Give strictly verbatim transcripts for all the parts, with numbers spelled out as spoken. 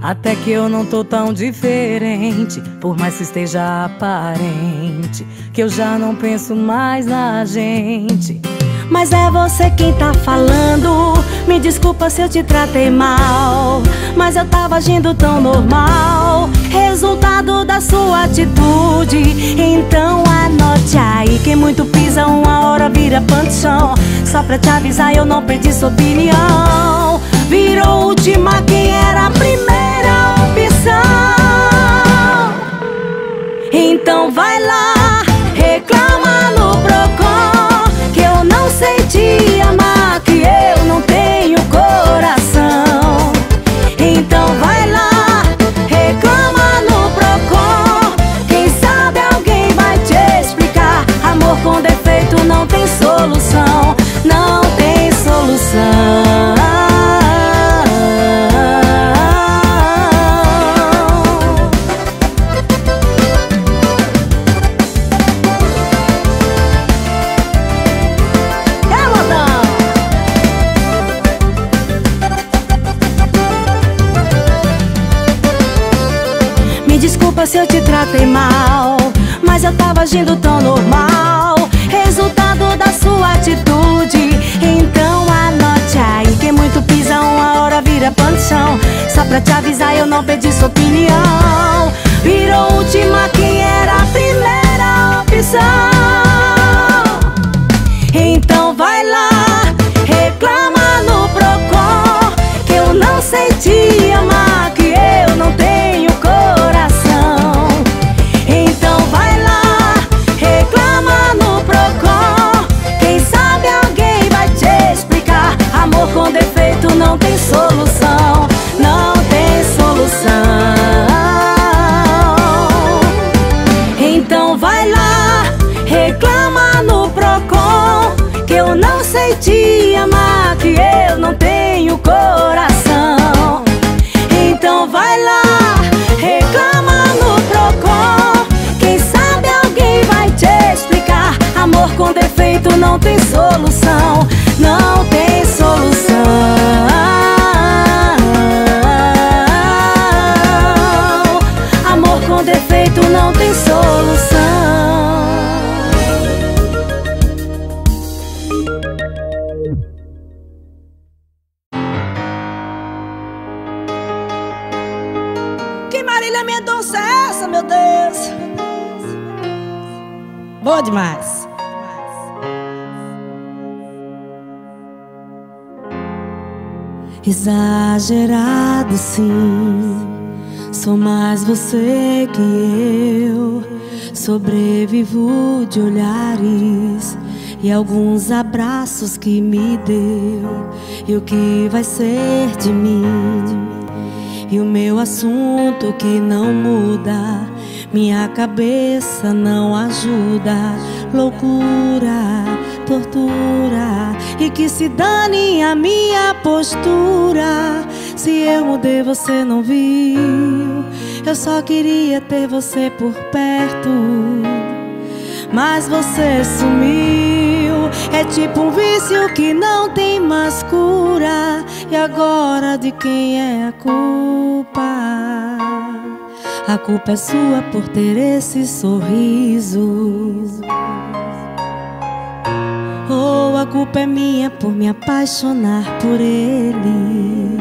Até que eu não tô tão diferente, por mais que esteja aparente, que eu já não penso mais na gente. Mas é você quem tá falando. Me desculpa se eu te tratei mal, mas eu tava agindo tão normal, resultado da sua atitude. Então anote aí, quem muito pisa uma hora vira panchão. Só pra te avisar, eu não perdi sua opinião. Virou última quem era a primeira opção. Então vai lá, reclama no Procon, que eu não sei te amar, que eu não tenho coração. Então vai lá, reclama no Procon, quem sabe alguém vai te explicar. Amor com defeito não tem solução, não tem solução. Desculpa se eu te tratei mal, mas eu tava agindo tão normal, resultado da sua atitude. Então anote aí, quem muito pisa uma hora vira panchão. Só pra te avisar, eu não perdi sua opinião. Virou última quem era a primeira opção. Então vai lá, reclama no Procon, que eu não sei te amar, que eu não tenho coração. Então vai lá, reclama no Procon, quem sabe alguém vai te explicar. Amor com defeito não tem solução, não tem solução. Então vai lá, reclama no Procon, que eu não sei te amar, que eu não tenho coração. Então vai lá, reclama no Procon, quem sabe alguém vai te explicar. Amor com defeito não tem solução, não tem solução. Amor com defeito não tem solução. Que Marília Mendonça é essa, meu Deus? Boa demais. Exagerado sim, sou mais você que eu. Sobrevivo de olhares e alguns abraços que me deu. E o que vai ser de mim? E o meu assunto que não muda, minha cabeça não ajuda. Loucura, tortura, e que se dane a minha postura. Se eu mudei você não viu, eu só queria ter você por perto, mas você sumiu. É tipo um vício que não tem mais cura. E agora de quem é a culpa? A culpa é sua por ter esse sorriso, ou a culpa é minha por me apaixonar por ele.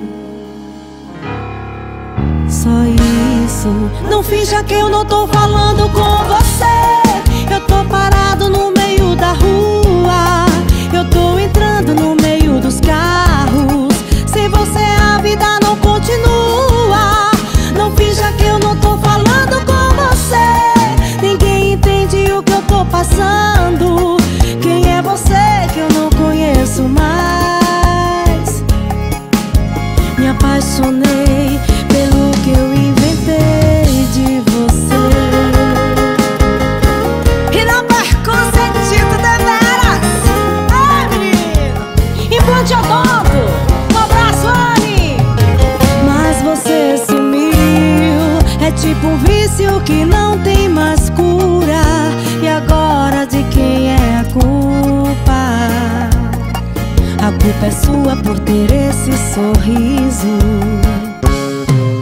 Só isso. Não finja que eu não tô falando com você. Eu tô parado no meio da rua, eu tô entrando no meio dos carros. Sem você a vida não continua. Não finja que eu não tô falando com você. Ninguém entende o que eu tô passando. Quem é você que eu não conheço mais? Me apaixonei pelo que eu inventei de você. E não perco o sentido deveras. Ai, menino, implante odonto. Um abraço, Anne. Mas você sumiu. É tipo um vício que não tem mais cura. E agora de quem é a culpa? A culpa é sua por ter esse sorriso,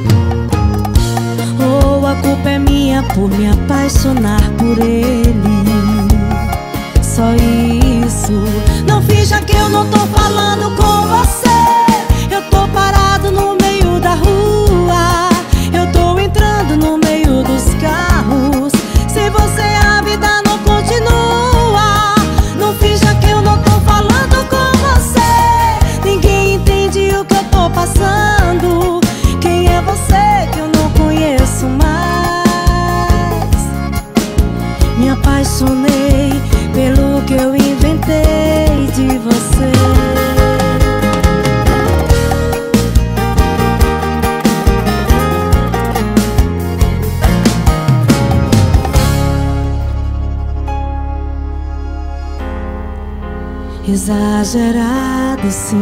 a culpa é minha por me apaixonar por ele. Só isso. Não finja que eu não tô falando com você. Eu tô parado no meio da rua, eu tô entrando no meio dos carros. Se você a vida não continua, não finja que eu não tô falando com você. Ninguém entende o que eu tô passando. Quem é você que eu não conheço mais? Me apaixonei pelo que eu inventei de você. Exagerado, sim.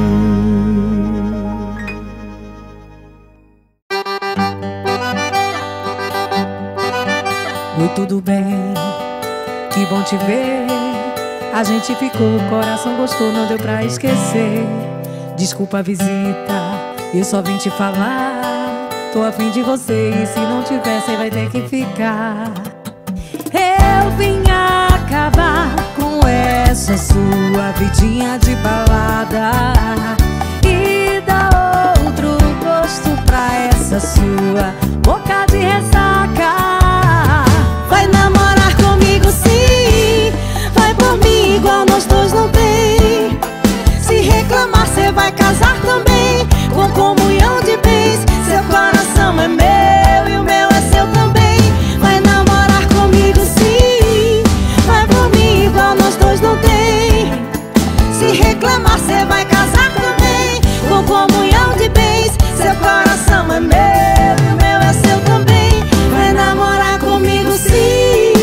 Oi, tudo bem? Que bom te ver. A gente ficou, o coração gostou, não deu pra esquecer. Desculpa a visita, eu só vim te falar. Tô afim de você e se não tiver, cê vai ter que ficar. Eu vim acabar com essa sua vidinha de balada e dar outro gosto pra essa sua boca de ressaca. Vai namorar comigo sim, vai por mim igual nós dois não tem. Se reclamar cê vai casar também, com comunhão de bens. Seu coração é meu e o meu é seu também. Vai namorar comigo sim, vai por mim igual nós dois não tem. Se reclamar cê vai casar também, com comunhão de bens. Seu coração é meu e o meu é seu também. Vai namorar comigo sim.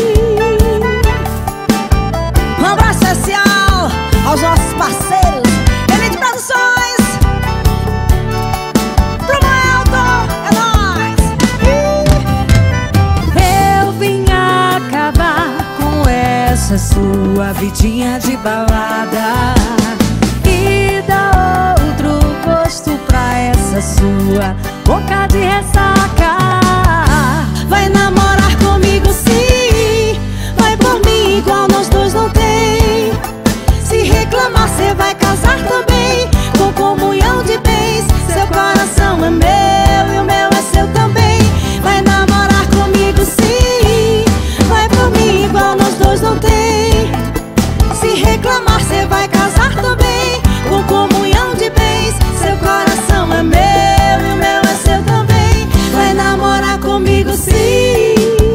Um abraço especial aos nossos parceiros Elite Produções, Bruno Elton, é nóis. Eu vim acabar com essa sua vidinha de balada e dar outro gosto pra essa sua boca de ressaca. Vai namorar comigo sim, vai por mim igual nós dois não tem. Se reclamar cê vai casar também, com comunhão de bens. Seu coração é meu e o meu é seu também. Vai namorar comigo sim, vai por mim igual nós dois não tem. Se reclamar cê vai casar também, com comunhão de bens. Seu coração é meu e o meu é seu também. Vai namorar comigo sim.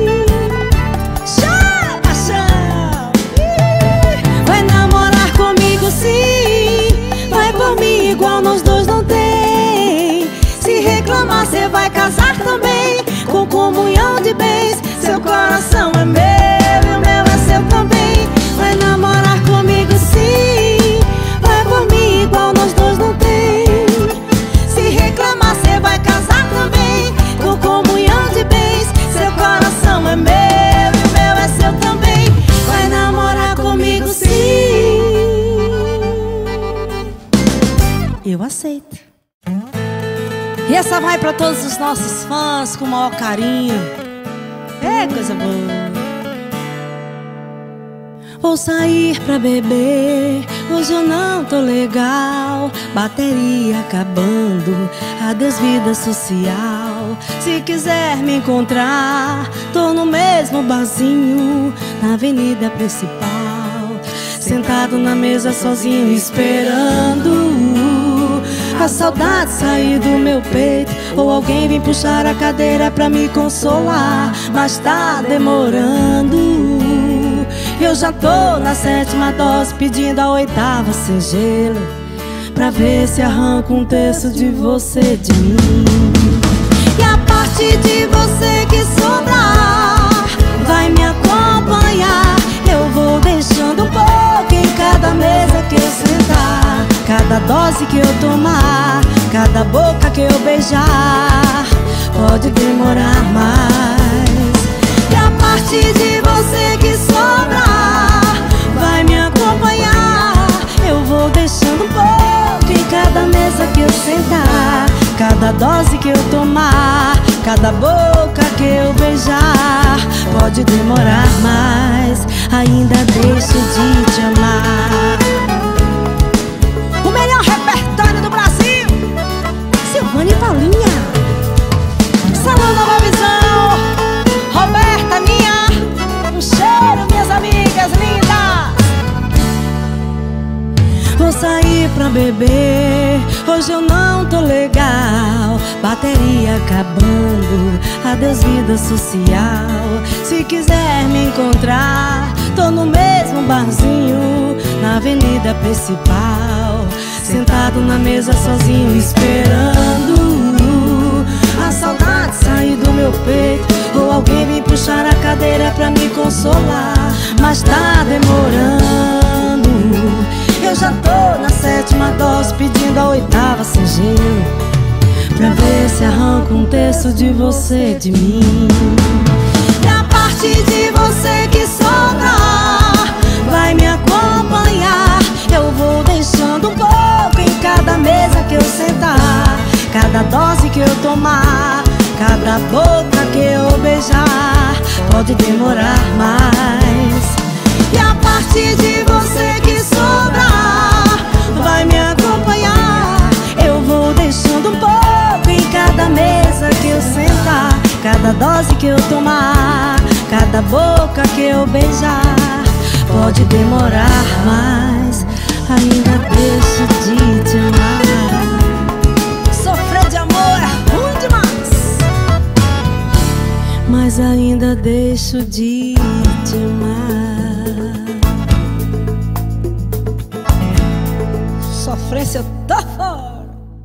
Chora, paixão. Vai namorar comigo sim, vai por mim igual nós dois não tem. Se reclamar cê vai casar também, com comunhão de bens. Seu coração é meu e o meu é seu também. Vai namorar comigo sim, vai por mim igual nós dois não tem. Se reclamar cê vai casar também, com comunhão de bens. Seu coração é meu e o meu é seu também. Vai namorar comigo sim. Eu aceito. E essa vai pra todos os nossos fãs com o maior carinho. É coisa boa. Vou sair pra beber, hoje eu não tô legal. Bateria acabando, adeus vida social. Se quiser me encontrar, tô no mesmo barzinho, na avenida principal, sentado na mesa sozinho esperando a saudade sair do meu peito, ou alguém vir puxar a cadeira pra me consolar. Mas tá demorando, eu já tô na sétima dose, pedindo a oitava sem gelo, pra ver se arranco um terço de você de mim. E a parte de você que sobrar vai me acompanhar. Eu vou deixando um pouco em cada mesa que eu sentar, cada dose que eu tomar, cada boca que eu beijar. Pode demorar mais. E a parte de você que sobrar vai me acompanhar. Eu vou deixando um pouco em cada mesa que eu sentar, cada dose que eu tomar, cada boca que eu beijar. Pode demorar, mas ainda deixo de te amar. O melhor repertório do Brasil, Silvânia e Paulinha. Salão Nova Visão, Roberta minha. Um cheiro, minhas amigas lindas. Vou sair pra beber, hoje eu não tô legal. Bateria acabando, adeus vida social. Se quiser me encontrar, tô no mesmo barzinho, na avenida principal, sentado na mesa sozinho esperando a saudade sair do meu peito, ou alguém me puxar a cadeira pra me consolar. Mas tá demorando, eu já tô na sétima dose, pedindo a oitava sem gelo, pra ver se arranco um terço de você de mim. E a parte de você que sobrar Vai me acompanhar, eu vou deixando um pouco em cada mesa que eu sentar, cada dose que eu tomar, cada boca que eu beijar. Pode demorar mais. E a parte de você que sobrar Vai me acompanhar, eu vou deixando um pouco em cada mesa que eu sentar, cada dose que eu tomar, cada boca que eu beijar. Pode demorar, mas ainda deixo de te amar. Sofrer de amor é ruim demais, mas ainda deixo de te amar. sofrência eu tô fora.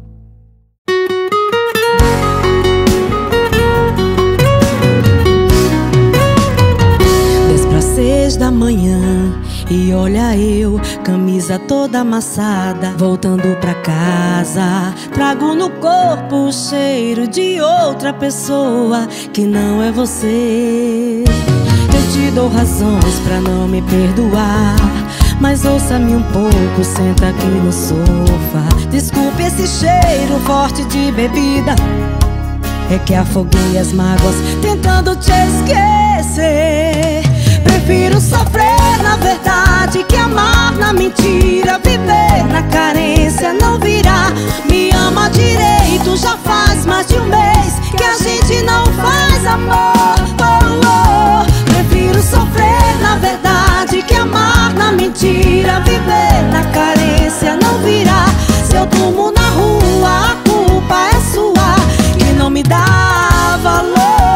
Dez pra seis da manhã e olha eu, camisa toda amassada, voltando pra casa. Trago no corpo o cheiro de outra pessoa que não é você. Eu te dou razões pra não me perdoar, mas ouça-me um pouco, senta aqui no sofá. Desculpe esse cheiro forte de bebida, é que afoguei as mágoas tentando te esquecer. Prefiro sofrer na verdade que amar na mentira. Viver na carência não virá. Me ama direito, já faz mais de um mês que a gente não faz amor. Oh, oh. Prefiro sofrer na verdade que amar na mentira. Viver na carência não virá. Se eu durmo na rua, a culpa é sua, que não me dá valor.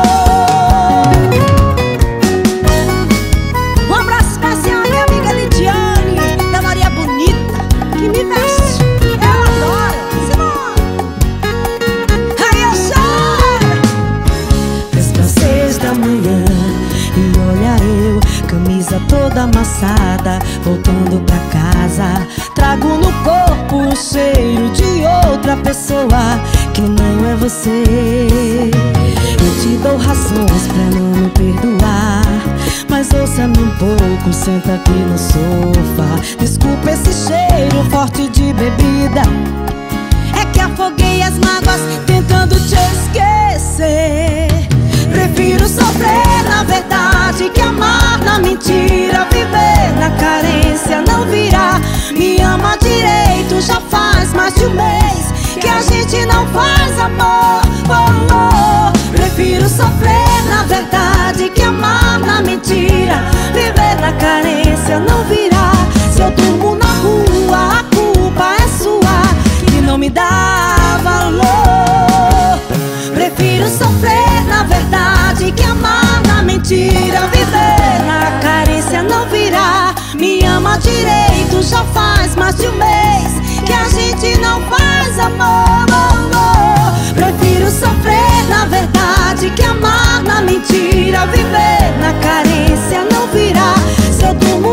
Toda amassada, voltando pra casa. Trago no corpo o cheiro de outra pessoa que não é você. Eu te dou razões pra não me perdoar, mas ouça-me um pouco, senta aqui no sofá. Desculpa esse cheiro forte de bebida, é que afoguei as mágoas tentando te esquecer. Prefiro sofrer na verdade que amar na mentira. Viver na carência não virá. Me ama direito, já faz mais de um mês que a gente não faz amor. Oh, oh. Prefiro sofrer na verdade que amar na mentira. Viver na carência não virá. Se eu durmo na rua, a culpa é sua, que não me dá valor. Prefiro sofrer na verdade que amar na mentira. Viver na carência não virá. Me ama direito, já faz mais de um mês que a gente não faz amor. Oh, oh. Prefiro sofrer na verdade que amar na mentira. Viver na carência não virá. Se eu durmo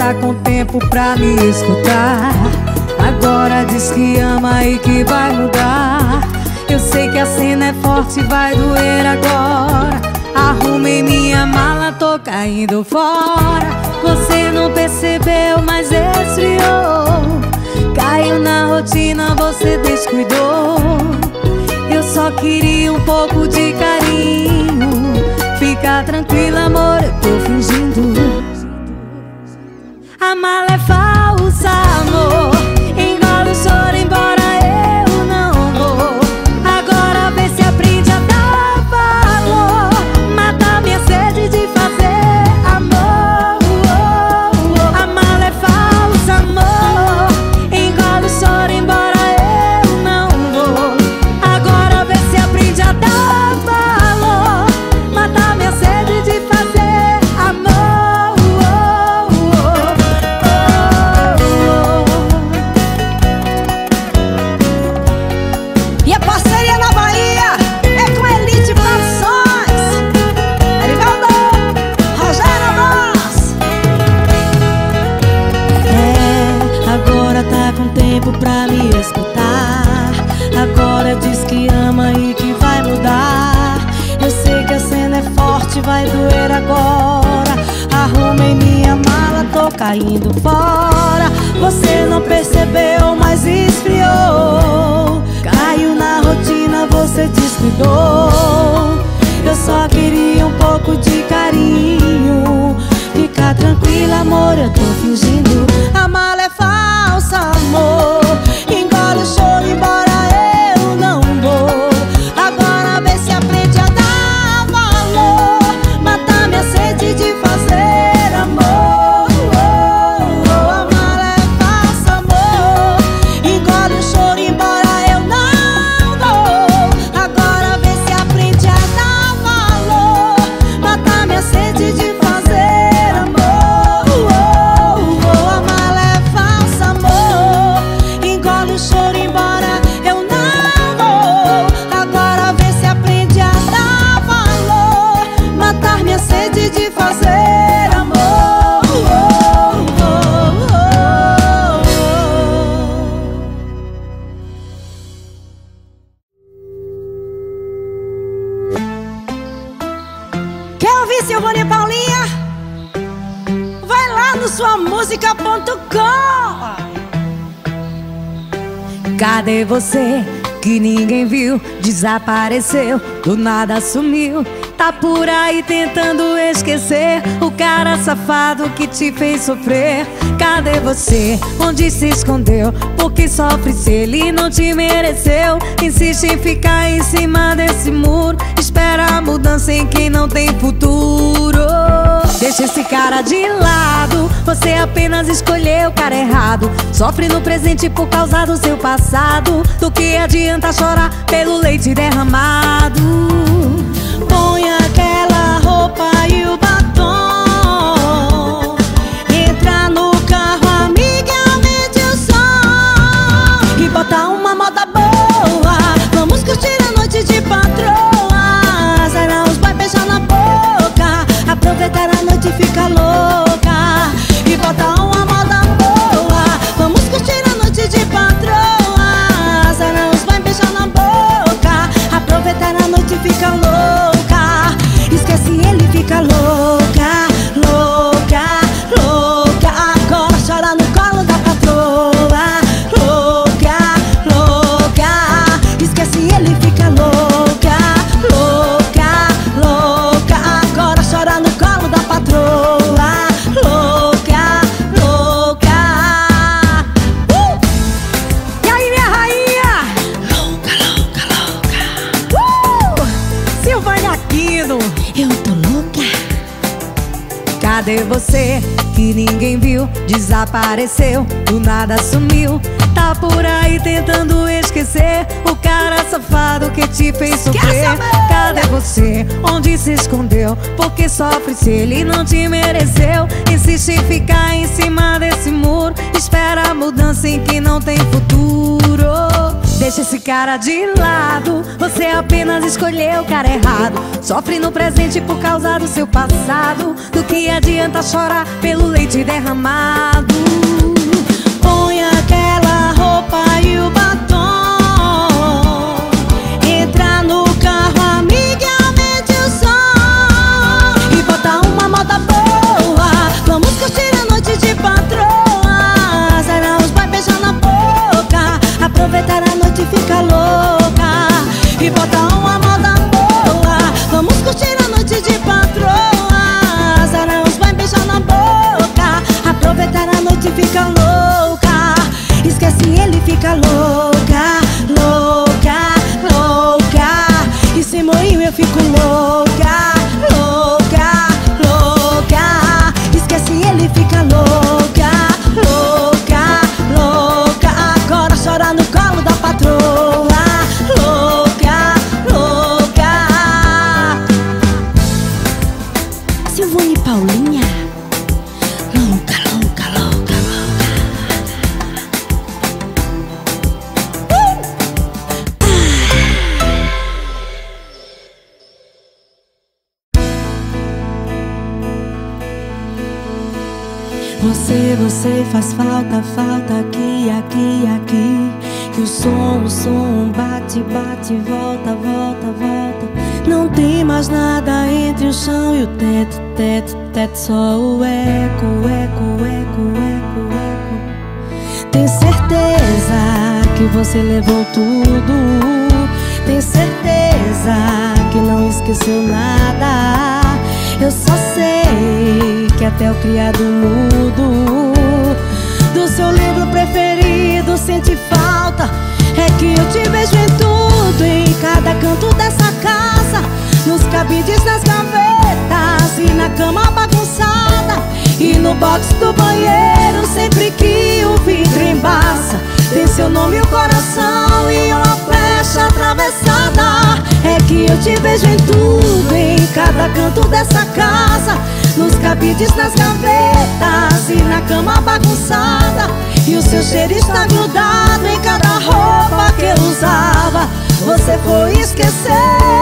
tá com tempo pra me escutar. Agora diz que ama e que vai mudar. Eu sei que a cena é forte, vai doer agora. Arrumei minha mala, tô caindo fora. Você não percebeu, mas esfriou. Caiu na rotina, você descuidou. Eu só queria um pouco de carinho. Fica tranquila, amor, eu tô fingindo. A mala é falsa, amor. Engole o choro, embora eu não vou. Agora vê se aprende a dar valor. Mata minha sede de fazer amor. A mala é falsa, amor. Engole o choro, embora eu não vou. Agora vê se aprende a dar valor. Mata minha sede de fazer amor. E a parceria na Bahia é com Elite Produções. Erivaldo, Rogério Bros. É, agora tá com tempo pra me escutar. Agora diz que ama e que vai mudar. Eu sei que a cena é forte, vai doer agora. Arrumei minha mala, tô caindo fora. Você não percebeu, mas esfriou. Caiu na rotina, você descuidou. Eu só queria um pouco de carinho. Fica tranquila, amor, eu tô fingindo. A mala é falsa, amor. Engole o choro, embora eu não vou. Agora vê se aprende a dar valor. Matar minha sede de fazer amor. A mala é falsa, amor. Engole o choro, embora eu não vou. Agora vê se aprende a dar valor. Matar minha sede de fazer amor. A mala é falsa, amor. Engole o choro, embora eu não vou. Agora vê se aprende a dar valor. Matar minha sede de fazer amor. Quer ouvir Silvânia e Paulinha? Vai lá no sua música ponto com. Cadê você que ninguém viu? Desapareceu, do nada sumiu. Tá por aí tentando esquecer o cara safado que te fez sofrer. Cadê você? Onde se escondeu? Por que sofre se ele não te mereceu? Insiste em ficar em cima desse muro. Espera a mudança em quem não tem futuro. Deixa esse cara de lado. Você apenas escolheu o cara errado. Sofre no presente por causa do seu passado. Do que adianta chorar pelo leite derramado? Põe aquela roupa e o batom. Entra no carro, amiga, aumente o som. E bota uma moda boa. Vamos curtir a noite de patroa. Zera os boys, beijar na boca. Aproveitar a noite e fica louca. E bota uma moda boa. Vamos curtir a noite de patroa. Zera os boys, beijar na boca. Aproveitar a noite e fica louca. Esquece ele, fica louca, louca, louca. Agora chora no colo da patroa. Louca, louca. Esquece ele, fica louca, louca, louca. Agora chora no colo da patroa. Louca, louca. uh! E aí, minha rainha? Louca, louca, louca. Uh! Silvânia Aquino. Eu tô louca. Cadê você que ninguém viu? Desapareceu, do nada sumiu. Tá por aí tentando esquecer o cara safado que te fez sofrer. Cadê você? Onde se escondeu? Por que sofre se ele não te mereceu? Insiste em ficar em cima desse muro. Espera a mudança em que não tem futuro. Deixa esse cara de lado, você apenas escolheu o cara errado. Sofre no presente por causa do seu passado. Do que adianta chorar pelo leite derramado? Põe aquela roupa e o batom, entra no carro, amiga, e aumente o som e bota uma moda boa. Vamos curtir a noite de patroa, Zara os vai beijar na boca, aproveitar a noite e fica louca e bota uma moda boa. Vamos curtir a noite de patroa, Zara os vai beijar na boca, aproveitar a noite e fica louca. Esquece ele, fica louca, louca, louca. E sem moinho eu fico louca, louca, louca. Esquece ele, fica louca, louca, louca. Agora chora no colo da patroa, louca, louca. Silvone e Paulinha, louca, louca, louca, louca. Você, você faz falta, falta aqui, aqui, aqui. Que o som, o som bate, bate, volta, volta, volta. Não tem mais nada entre o chão e o teto, teto, teto. Só o eco, eco, eco, eco, eco. Tem certeza que você levou tudo. Tem certeza que não esqueceu nada. Eu só sei que até o criado mudo do seu livro preferido sente falta. É que eu te vejo em tudo, em cada canto dessa casa, nos cabides, nas gavetas e na cama bagunçada, e no box do banheiro sempre que o vidro embaça. Tem seu nome e o coração e uma flecha atravessada. É que eu te vejo em tudo, em cada canto dessa casa, nos cabides, nas gavetas e na cama bagunçada, e o seu cheiro está grudado em cada roupa que eu usava. Você foi esquecer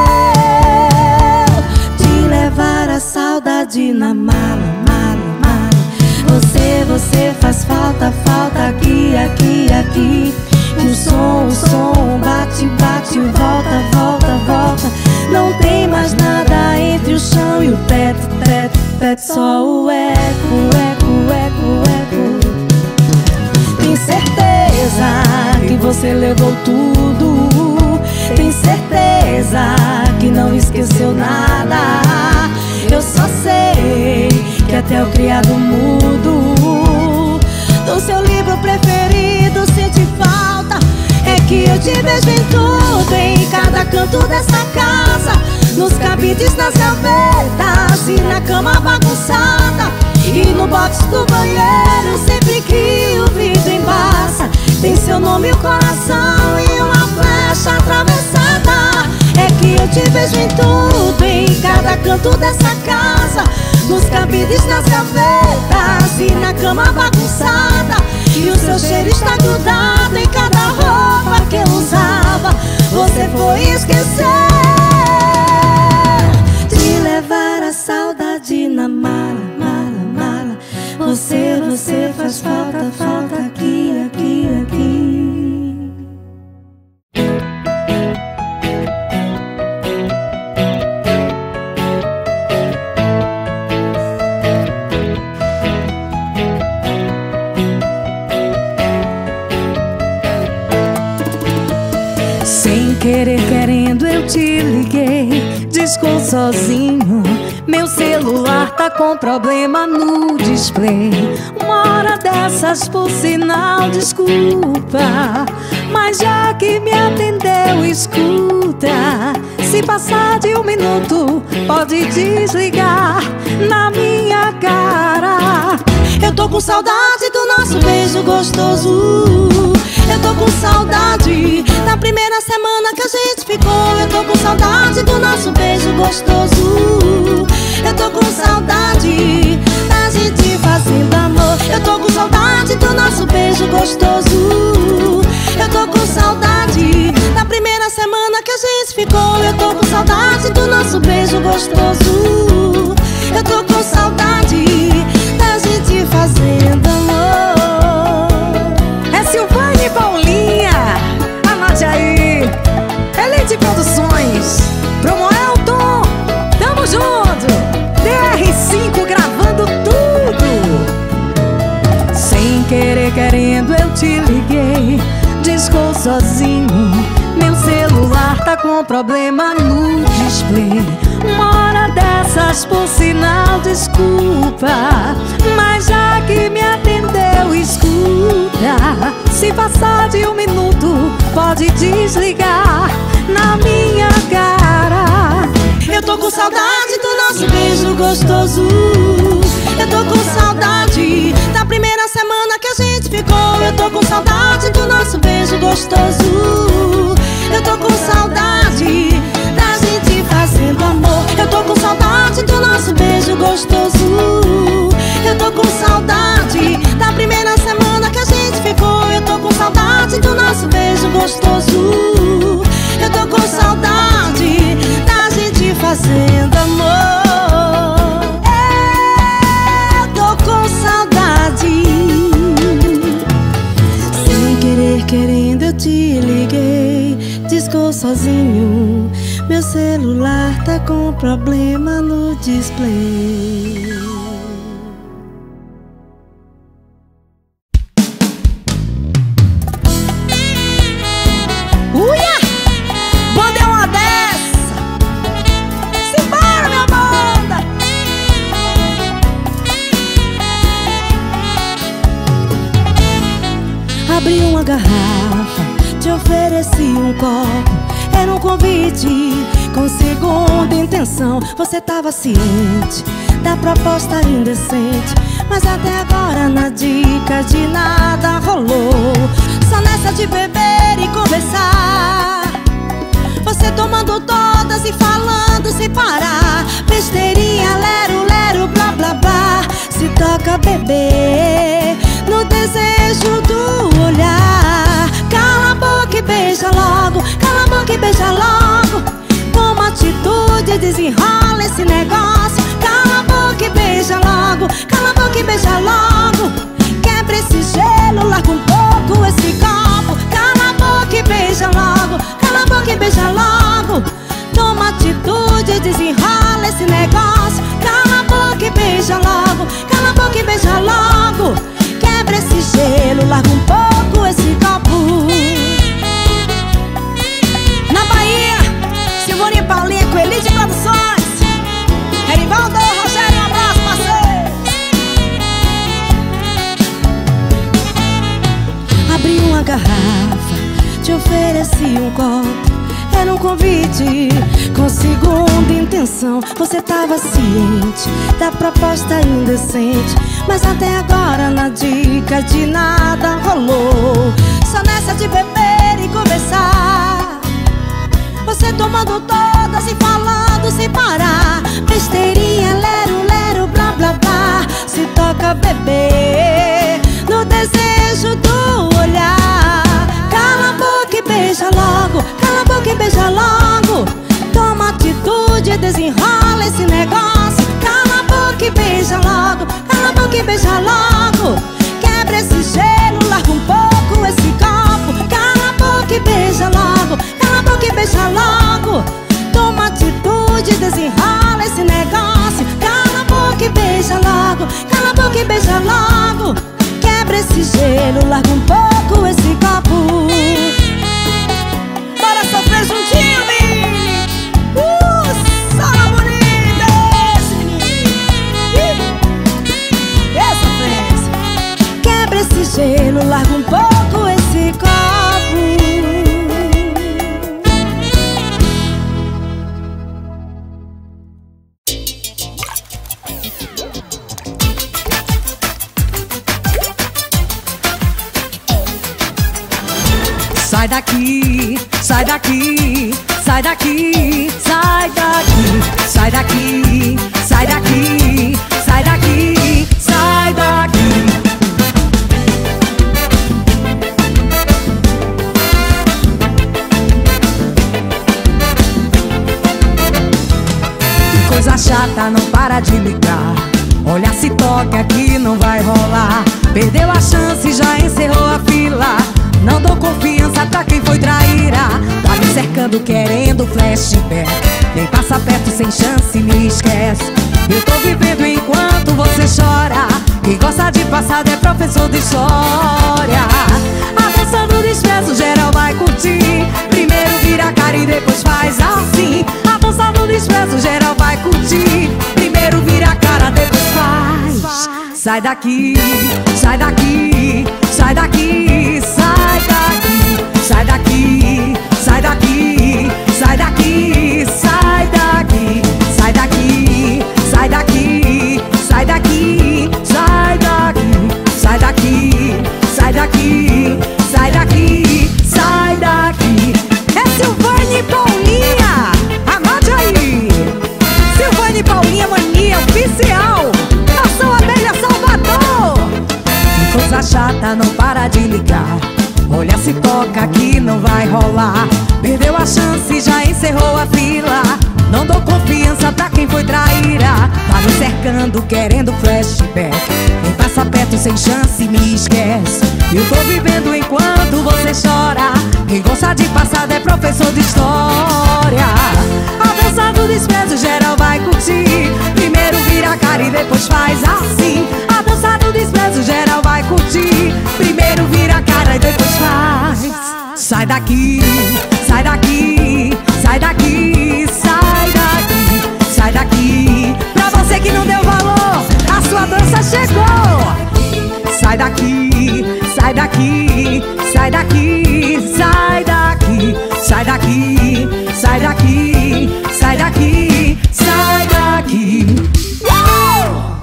de levar a saudade na mala, mala, mala. Você, você faz falta, falta aqui, aqui, aqui. Que o som, o som bate, bate, volta, volta, volta. Não tem mais nada entre o chão e o teto, teto, teto. Só o eco, eco, eco, eco. Tem certeza que você levou tudo. Tem certeza que não esqueceu nada. Eu só sei que até o criado mudo do seu livro preferido sente falta. É que eu te vejo em tudo, em cada canto dessa casa, nos cabides, nas gavetas e na cama bagunçada, e no box do banheiro sempre que o vidro embaça. Tem seu nome e o coração e uma flecha atravessada. É que eu te vejo em tudo, em cada canto dessa casa, nos cabides, nas gavetas e na cama bagunçada, e o seu cheiro está grudado em cada roupa que eu usava. Você foi esquecer de levar a saudade na mala, mala, mala. Você, você faz falta, falta aqui, aqui, aqui. Sem querer, querendo, eu te liguei. Discou sozinho, meu celular tá com problema no display. Uma hora dessas, por sinal, desculpa, mas já que me atendeu, escuta. Se passar de um minuto, pode desligar na minha cara. Eu tô com saudade do nosso beijo gostoso. Eu tô com saudade da primeira semana que a gente ficou. Eu tô com saudade do nosso beijo gostoso. Eu tô com saudade da gente fazendo amor. Eu tô com saudade do nosso beijo gostoso. Eu tô com saudade ficou. Eu tô com saudade do nosso beijo gostoso. Eu tô com saudade da gente fazendo amor. É Silvane e Paulinha, anote aí. Elite Produções, Promo Elton, tamo junto. D R cinco gravando tudo. Sem querer, querendo, eu te liguei. Discou sozinho, meu celular tá com problema no display. Uma hora dessas, por sinal, desculpa, mas já que me atendeu, escuta. Se passar de um minuto, pode desligar na minha cara. Eu tô com saudade do nosso beijo gostoso. Eu tô com saudade da primeira semana que a gente ficou. Eu tô com saudade do nosso beijo gostoso. Eu tô com saudade da gente fazendo amor. Eu tô com saudade do nosso beijo gostoso. Eu tô com saudade da primeira semana que a gente ficou. Eu tô com saudade do nosso beijo gostoso. Eu tô com saudade da gente fazendo amor. Eu tô com saudade. Sem querer, querendo, eu te liguei. Discou sozinho, meu celular tá com problema no display. Uia! Banda é uma dessa! Simbora, minha banda! Abri uma garrafa, te ofereci um copo. Era um convite com segunda intenção. Você tava ciente da proposta indecente, mas até agora na dica de nada rolou. Só nessa de beber e conversar, você tomando todas e falando sem parar. Besteirinha, lero, lero, blá, blá, blá. Se toca beber no desejo do olhar. Cala a boca e beija logo, cala a boca e beija logo. Toma atitude, desenrola esse negócio. Cala a boca e beija logo, cala a boca e beija logo. Quebra esse gelo, larga um pouco esse copo. Cala a boca e beija logo, cala a boca e beija logo. Toma atitude, desenrola esse negócio. Cala a boca e beija logo, cala a boca e beija logo. Quebra esse gelo, larga um pouco esse copo. Na Bahia, Silvane e Paulinha com Elite Produções. Erivaldo, Rogério, um abraço, parceiro. Abri uma garrafa, te ofereci um copo. Era um convite com segunda intenção. Você tava ciente da proposta indecente, mas até agora na dica de nada rolou. Só nessa de beber e conversar, você tomando todas e falando sem parar. Besteirinha, lero, lero, blá, blá, blá. Se toca beber no desejo do olhar. Cala a boca e beija logo, cala a boca e beija logo. Toma atitude, desenrola esse negócio. Cala a boca e beija logo, cala a boca e beija logo. Quebra esse gelo, larga um pouco esse copo. Cala a boca e beija logo, cala a boca e beija logo. Toma atitude, desenrola esse negócio. Cala a boca e beija logo, cala a boca e beija logo. Quebra esse gelo, larga um pouco esse copo. Bora sofrer juntinho, menino. Uh, sala bonita esse menino. Essa sofrência. Quebra esse gelo, larga um pouco esse copo. Sai daqui, sai daqui, sai daqui, sai daqui, sai daqui, sai daqui, sai daqui, sai daqui. chata, não para de ligar. Olha, se toca que não vai rolar. Perdeu a chance, já encerrou a fila. Não dou confiança pra quem foi traíra. Tá me cercando querendo flashback. Nem passa perto sem chance, me esquece. Eu tô vivendo enquanto você chora. Quem gosta de passado é professor de história. A dança do desprezo geral vai curtir. Primeiro vira a cara e depois faz assim. A dança do desprezo geral vai curtir. Primeiro vira a cara, depois faz. Sai daqui, sai daqui, sai daqui, sai daqui, sai daqui, sai daqui, sai daqui, sai daqui, sai daqui, sai daqui, sai daqui, sai daqui, sai daqui, sai daqui, sai daqui, sai daqui. É Silvane e Paulinha, anote aí. Silvane e Paulinha, mania oficial. Eu sou a Abelha Salvador. Que coisa chata, não para de ligar. Olha, se toca que não vai rolar. Perdeu a chance, já encerrou a fila. Não dou confiança pra quem foi traíra. Tá me cercando querendo flashback. Quem passa perto sem chance me esquece. Eu tô vivendo enquanto você chora. Quem gosta de passado é professor de história. A dança do desprezo geral vai curtir. Primeiro vira a cara e depois faz assim. A dança do desprezo geral vai curtir. Primeiro vira a cara e depois faz. Sai daqui, sai daqui, sai daqui, sai daqui, sai daqui. Pra você que não deu valor, a sua dança chegou. Sai daqui, sai daqui, sai daqui, sai daqui, sai daqui, sai daqui, sai daqui, sai daqui. Uou!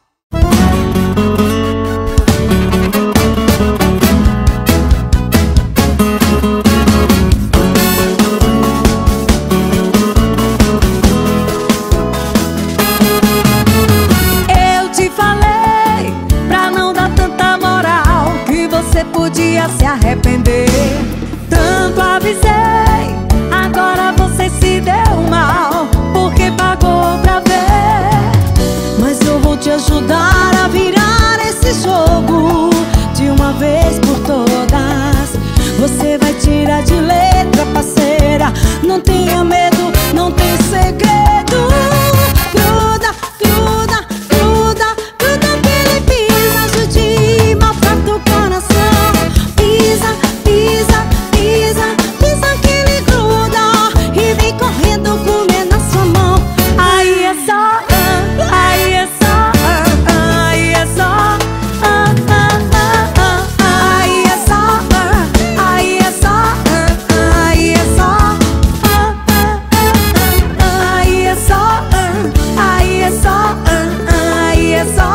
Podia se arrepender. Tanto avisei, agora você se deu mal, porque pagou pra ver. Mas eu vou te ajudar a virar esse jogo de uma vez por todas. Você vai tirar de letra, parceira. Não tenha medo, não tem segredo. Gruda, gruda, gruda, gruda que ele pisa, judia, maltrata o coração. Pisa, pisa, pisa, pisa que ele gruda e vem correndo comer na sua mão. Aí é só, ah, aí é só, ah, aí é só, ah, ah, ah, ah, aí é só, ah, aí é só, ah, aí é só, ah, ah, ah, aí é só, ah, aí é só, ah, aí é só.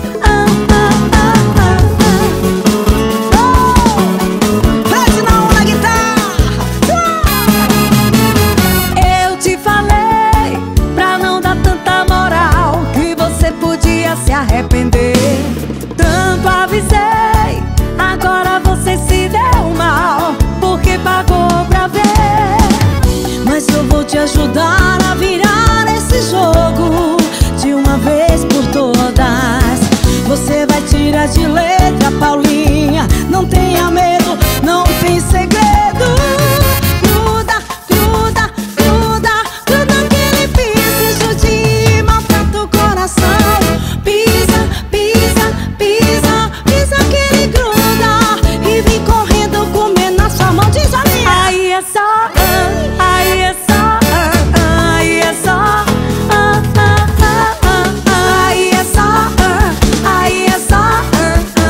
Se arrepender. Tanto avisei, agora você se deu mal, porque pagou pra ver. Mas eu vou te ajudar a virar esse jogo de uma vez por todas. Você vai tirar de letra, Paulinha. Não tenha medo, não tem segredo. Gruda, gruda, gruda, gruda que ele pisa, judia, maltrata o coração. Pisa, pisa, pisa, pisa que ele gruda e vem correndo comer na sua mão. Diz a minha. Aí é só, ah, aí é só, ah, aí é só, ah, ah, ah, ah, aí é só, ah, aí é só, ah,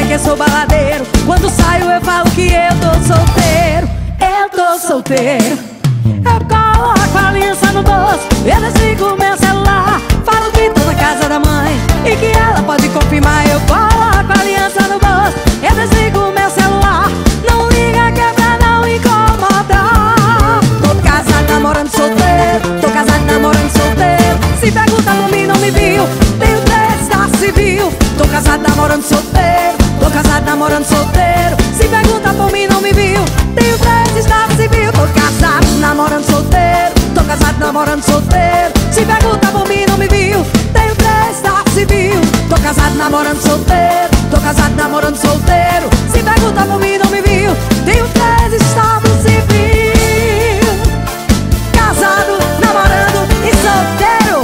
que eu sou baladeiro. Quando saio eu falo que eu tô solteiro. Eu tô solteiro. Eu coloco a aliança no bolso, eu desligo meu celular, falo que tô na casa da mãe e que ela pode confirmar. Eu coloco a aliança no bolso, eu desligo meu celular, não liga que é pra não incomodar. Tô casado, namorando solteiro, tô casado, namorando solteiro. Se pergunta por mim, não me viu, tenho três da civil. Tô casado, namorando solteiro, tô casado, namorando solteiro. Se pergunta por mim, não me viu, tenho três estado civil. Tô casado, namorando solteiro, tô casado, namorando solteiro. Se pergunta por mim, não me viu, tenho três estado civil. Tô casado, namorando solteiro, tô casado, namorando solteiro. Se pergunta por mim, não me viu, tenho três estados civil. Casado, namorando e solteiro.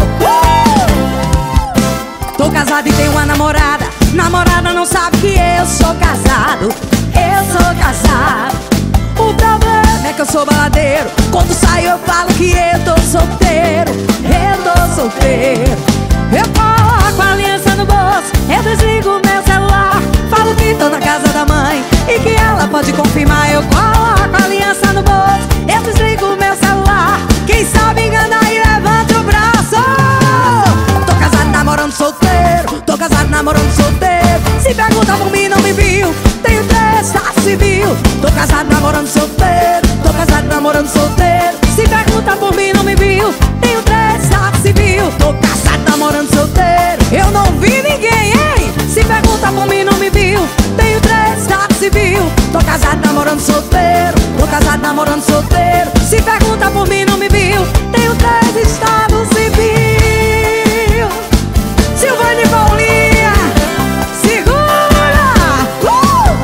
uh! Tô casado e tenho uma namorada. Namorada não sabe que eu sou casado. Eu sou casado. O problema é que eu sou baladeiro. Quando saio eu falo que eu tô solteiro. Eu tô solteiro. Eu coloco a aliança no bolso, eu desligo meu celular, falo que tô na casa da mãe e que ela pode confirmar. Eu coloco a aliança no bolso, eu desligo meu celular. Quem sabe engana e levanta o braço. Tô casado, namorando solteiro, tô casado, namorando solteiro. Se pergunta por mim, não me viu, tenho três da civil. Tô casado, namorando solteiro, tô casado, namorando solteiro. Se pergunta por mim, não me viu, tenho três da civil. Tô casado, namorando solteiro, eu não vi ninguém, hein? Se pergunta por mim, não me viu, tenho três da civil. Tô casado, namorando solteiro, tô casado, namorando solteiro. Se pergunta por mim, não me viu, tenho três estados civil. Silvane e Paulinha, segura! Uh!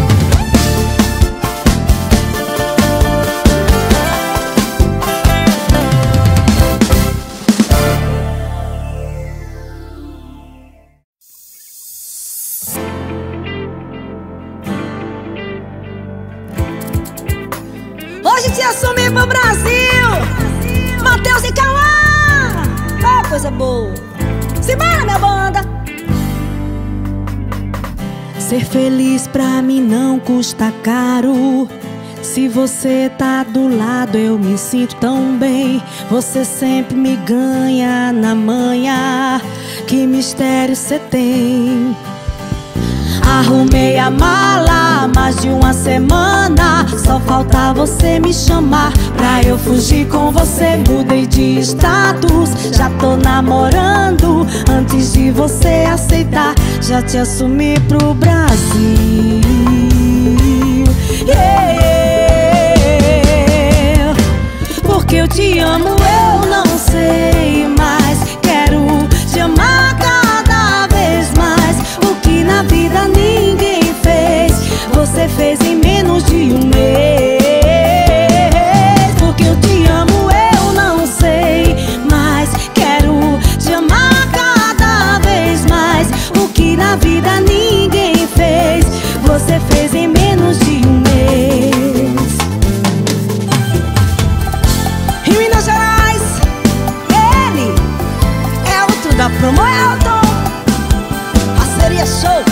Hoje te assumi pro Brasil, Matheus e Cauã. Oh, coisa boa. Simbora, minha banda. Ser feliz pra mim não custa caro. Se você tá do lado eu me sinto tão bem. Você sempre me ganha na manha. Que mistério cê tem. Arrumei a mala há mais de uma semana. Só falta você me chamar pra eu fugir com você. Mudei de status, já tô namorando. Antes de você aceitar, já te assumi pro Brasil. Yeah, yeah. Porque eu te amo, eu não sei mais. Quero te amar cada vez mais. O que na vida ninguém fez, você fez em menos de um mês. Porque eu te amo, eu não sei mais. Quero te amar cada vez mais. O que na vida ninguém fez, você fez em menos de um mês. Em Minas Gerais, ele é outro da Promo Elton. Parceria show.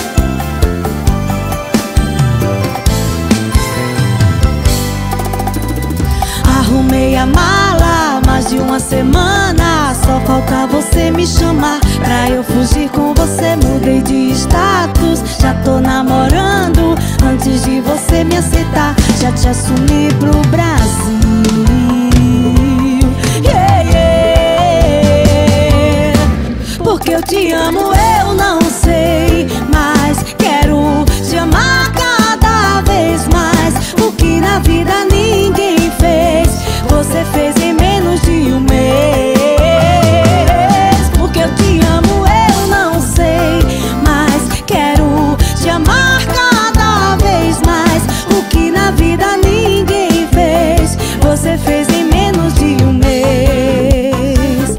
Arrumei a mala há mais de uma semana. Só falta você me chamar pra eu fugir com você. Mudei de status, já tô namorando. Antes de você me aceitar, já te assumi pro Brasil. Yeah, yeah. Porque eu te amo, eu não sei mais. Quero te amar cada vez mais. O que na vida ninguém fez, você fez em menos de um mês. Porque eu te amo, eu não sei mais. Quero te amar cada vez mais. O que na vida ninguém fez, você fez em menos de um mês.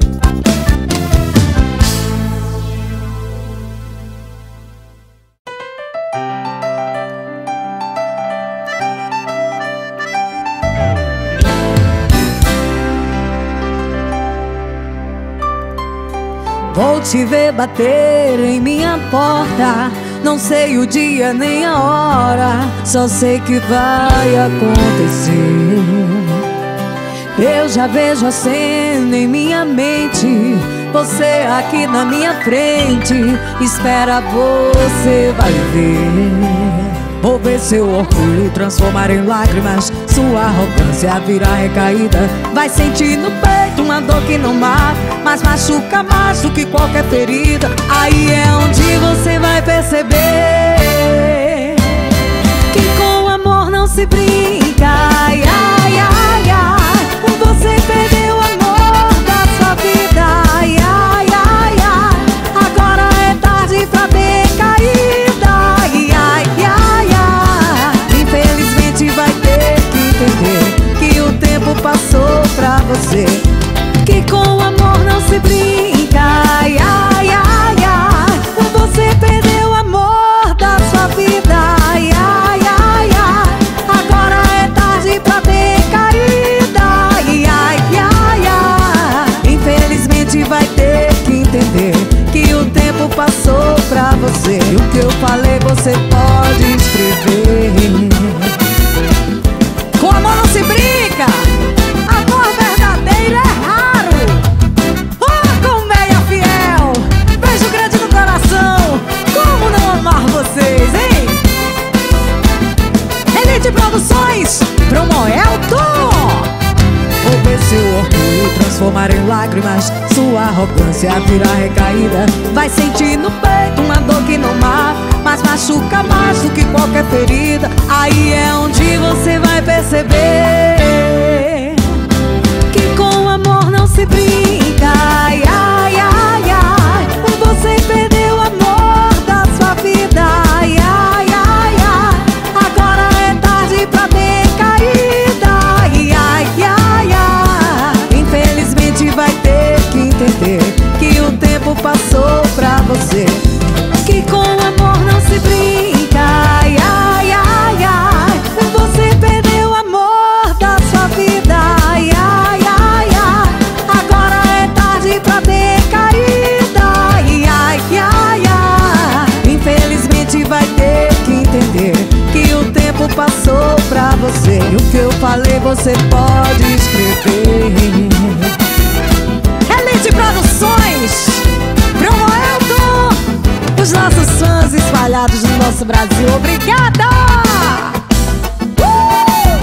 Vou te ver bater em minha porta Não sei o dia nem a hora, só sei que vai acontecer. Eu já vejo a cena em minha mente, você aqui na minha frente. Espera, você vai ver. Vou ver seu orgulho transformar em lágrimas, sua arrogância virar recaída. Vai sentir no peito uma dor que não mata, mas machuca mais do que qualquer ferida. Aí é onde você vai perceber que com amor não se brinca. Ai, ai, ai, ai, você perdeu o amor da sua vida. Ai, ai, ai, ai, agora é tarde pra decaída. Ai, ai, ai, ai, infelizmente vai ter que entender que o tempo passou pra você, que com amor não se brinca. Ai, ai, ai, ai, você perdeu o amor da sua vida. Ai, ai, ai, ai, agora é tarde pra decaída. Ai, ai, ai, ai, infelizmente vai ter que entender que o tempo passou pra você. E o que eu falei você pode escrever. Com amor não se brinca, amor verdadeiro é raro. Oh, colmeia fiel, beijo grande no coração. Como não amar vocês, hein? Elite Produções, Promoelton. Vou ver seu orgulho transformar em lágrimas, sua arrogância virar recaída. Vai sentir no peito uma dor que não mata, mas machuca mais do que qualquer ferida. Aí é onde você vai perceber que com amor não se brinca. Ai, ai, ai, ai, você perdeu o amor da sua vida. Ai, ai, ai, ai, agora é tarde pra decaída. Ai, ai, ai, ai, infelizmente vai ter que entender que o tempo passou pra você, que com amor não se brinca. Ai, ai, ai, ai, você perdeu o amor da sua vida. Ai, ai, ai, ai, agora é tarde pra decaída. Ai, ai, ai, ai, infelizmente vai ter que entender que o tempo passou pra você. E o que eu falei você pode escrever. Elite Produções, Promoelton, os nossos fãs espalhados no nosso Brasil. Obrigada! Uh!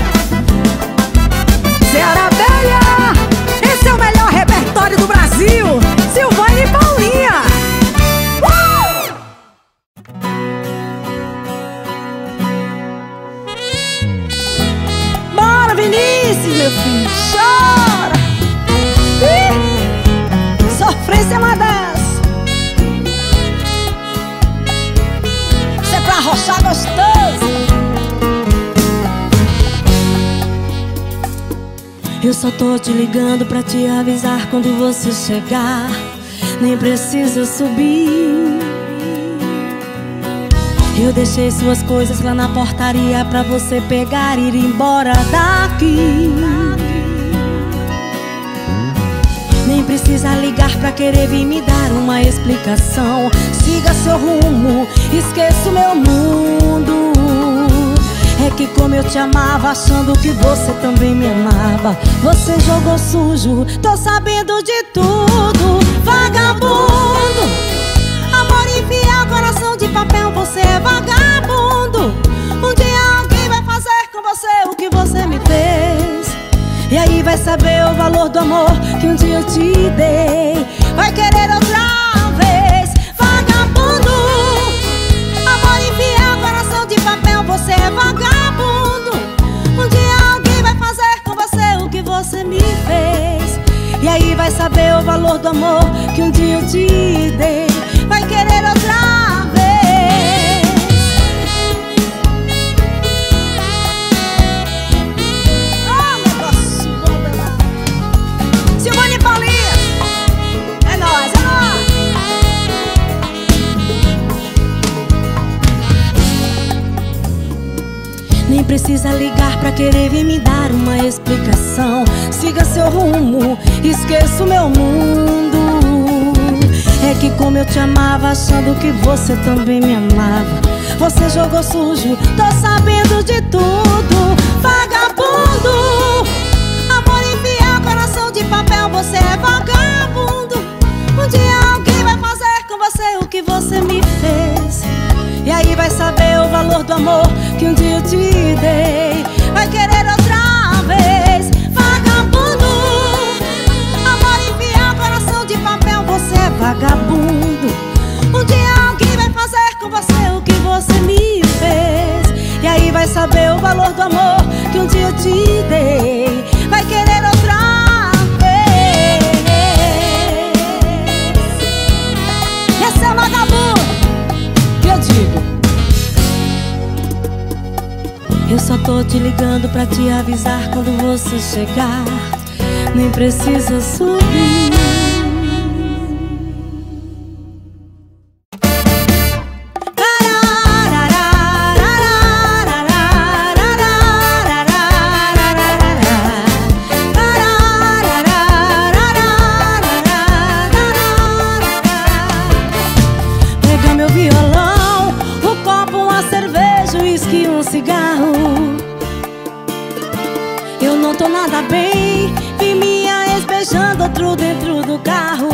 Ceará Velha, esse é o melhor repertório do Brasil. Silvânia e Paulinha. Uh! Bora, Vinícius, meu filho, chora. Ih, sofrência é uma dessas. Isso é pra arrochar gostoso. Eu só tô te ligando pra te avisar quando você chegar. Nem precisa subir. Eu deixei suas coisas lá na portaria pra você pegar e ir embora daqui. Nem precisa ligar pra querer vir me dar uma explicação. Siga seu rumo, esqueça o meu mundo. É que como eu te amava, achando que você também me amava, você jogou sujo, tô sabendo de tudo. Vagabundo, amor infiel, coração de papel, você é vagabundo. Um dia alguém vai fazer com você o que você me fez, e aí vai saber o valor do amor que um dia eu te dei. Vai querer outra vez. Vagabundo, amor infiel, coração de papel, você é vagabundo. Um dia alguém vai fazer com você o que você me fez, e aí vai saber o valor do amor que um dia eu te dei. Vai querer outra vez. Oh, negócio bom danado. Silvânia e Paulinha, é nóis, é nóis. Nem precisa ligar pra querer vir me dar uma explicação. Siga seu rumo, esqueça o meu mundo. É que como eu te amava, achando que você também me amava, você jogou sujo, tô sabendo de tudo. Vagabundo, amor infiel, coração de papel, você é vagabundo. Um dia alguém vai fazer com você o que você me fez, e aí vai saber o valor do amor que um dia eu te dei. Vai querer outra vez. Vagabundo, amor infiel, coração de papel, você é vagabundo. Um dia alguém vai fazer com você o que você me fez, e aí vai saber o valor do amor que um dia eu te dei. Vai querer outra vez. Esse é o vagabundo que eu digo. Eu só tô te ligando pra te avisar quando você chegar. Nem precisa subir. Pega meu violão, um copo, uma cerveja, um uísque, um cigarro. Eu não tô nada bem, vi minha ex beijando outro dentro do carro.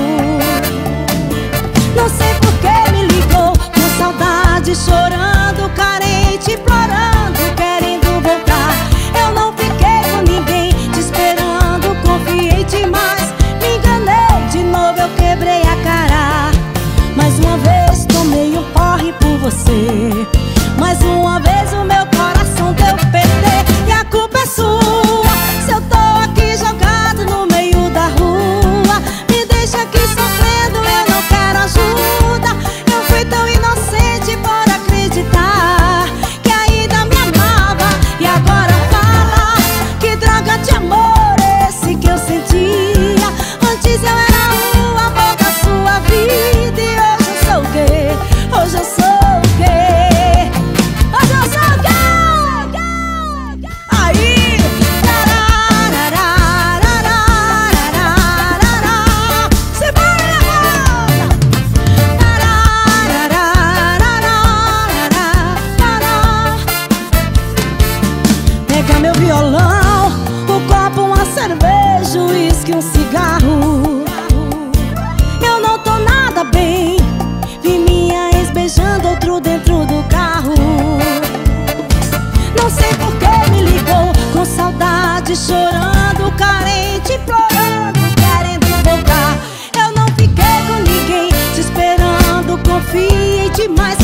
Não sei por que me ligou, com saudade, chorando, carente, implorando, querendo voltar. Eu não fiquei com ninguém, te esperando, confiei demais, me enganei de novo, eu quebrei a cara. Mais uma vez tomei um porre por você, mais uma vez o meu coração deu P T, e a culpa é sua. Se eu tô aqui jogado no meio da rua, me deixa aqui sofrendo, eu não quero ajuda. Eu fui tão inocente por acreditar que ainda me amava, e agora fala que droga de amor é esse que eu sentia. Antes eu era o amor da sua vida, e hoje eu sou o quê? Hoje eu sou o quê? Hoje eu sou o quê? Aí! Pega meu violão, um copo, uma cerveja, um uísque, um cigarro. Eu não tô nada bem, vi minha ex beijando outro dentro do carro. Não sei por que me ligou, com saudade, chorando, carente, implorando, querendo voltar. Eu não fiquei com ninguém, te esperando, confiei demais,